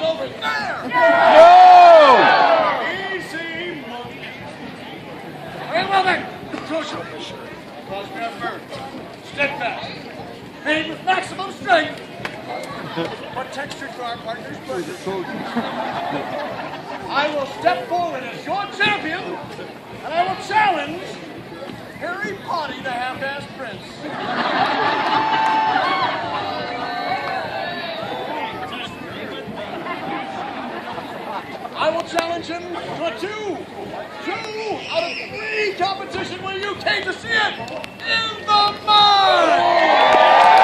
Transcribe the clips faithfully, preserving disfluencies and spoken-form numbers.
over there! No! Easy, monkey. Very well then. Crucial, Fisher. Cause me up first. Steadfast. Made with maximum strength. What texture to our partners? I will step forward as your champion, and I will challenge Harry Potty, the half-assed prince. I will challenge him to a two, two out of three competition where you came to see it in the mud!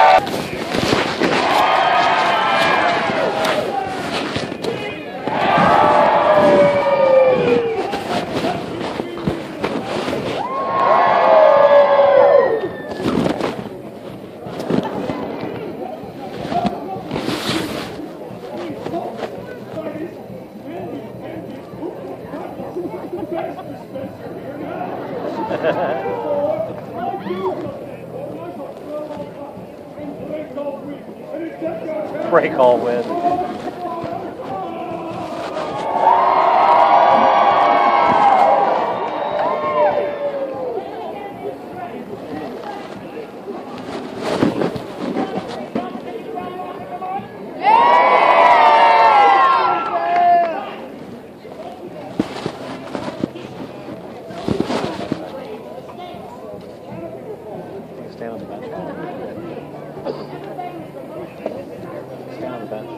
Break all win. Stand on the bench. Stand on the bench.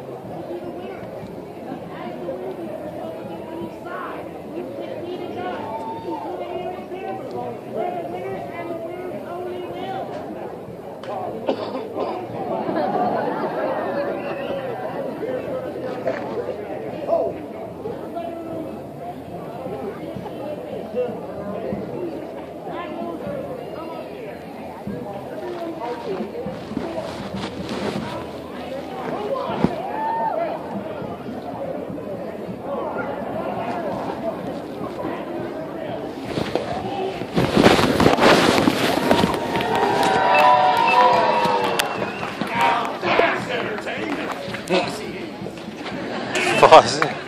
Pause.